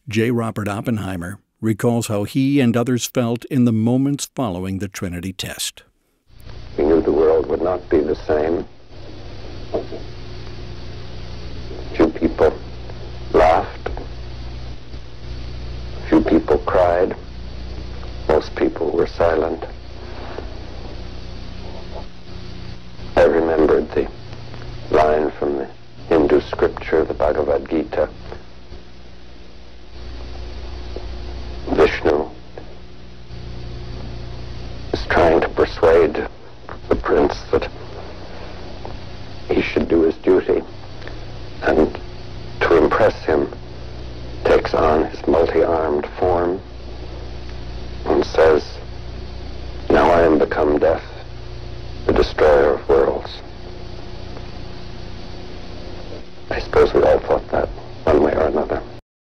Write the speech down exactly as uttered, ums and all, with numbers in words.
J. Robert Oppenheimer recalls how he and others felt in the moments following the Trinity Test. We knew the world would not be the same. Few people laughed. Few people cried. Most people were silent. I remembered the line from the Hindu scripture, the Bhagavad-Gita. Vishnu is trying to persuade the prince that he should do his duty, and to impress him takes on his multi-armed form and says, "Now I am become death, the destroyer of worlds." I suppose we all